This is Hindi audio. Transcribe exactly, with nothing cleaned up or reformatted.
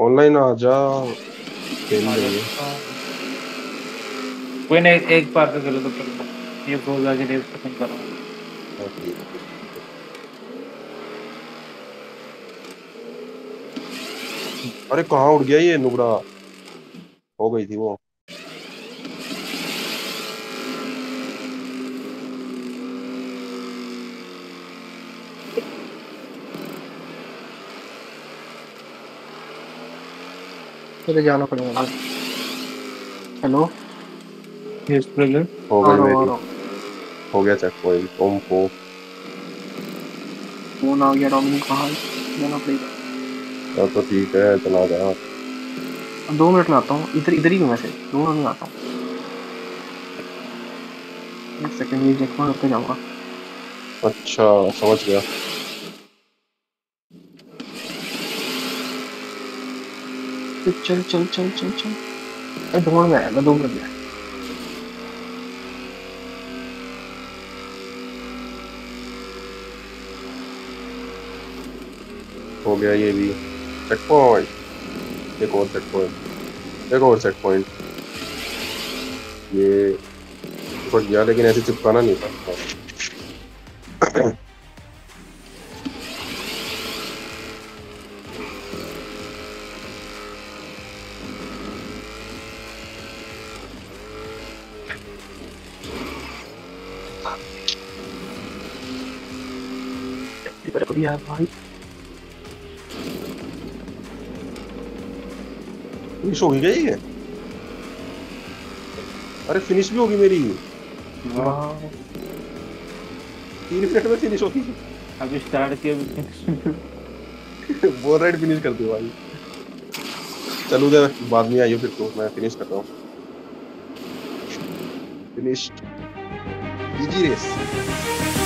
ऑनलाइन आ जा खेल लेंगे। कोई नहीं, एक बार का खेलो तो खेलना, ये रोज आके रेस खत्म करो। हाँ, ठीक है, ठीक है। अरे कहाँ उड़ गया ये नुबड़ा, हो गई थी वो। मुझे जाना पड़ेगा। Hello yes brother. हो आ गई रहा हूँ आ मेरी। रहा हूँ। हो गया चेक पॉइंट ओम को। फोन आ गया डोमिनिक, कहाँ है? जाना पड़ेगा। हाँ, तो ठीक है चला जा। दो मिनट में आता हूँ, इधर इधर ही हूँ वैसे, दो मिनट में आता हूँ। एक सेकंड, ये चेक पॉइंट करके जाऊंगा। अच्छा समझ गया। चल चल चल चल चल। अरे दो मिनट में आया, मैं दो मिनट में आया। हो गया ये भी चेक पॉइंट। एक और चेक पॉइंट, एक और चेक पॉइंट। ये चिपक गया लेकिन ऐसे चिपकाना नहीं था। इधर यार भाई, फिनिश हो गई क्या ये? अरे फिनिश भी होगी मेरी। वाह तीन मिनट में फिनिश होगी। अभी स्टार्ट किया। बोल राइड फिनिश कर दो भाई। चलो उधर बाद में आइयो फिर, तो मैं फिनिश कर रहा हूँ। Finish easy race.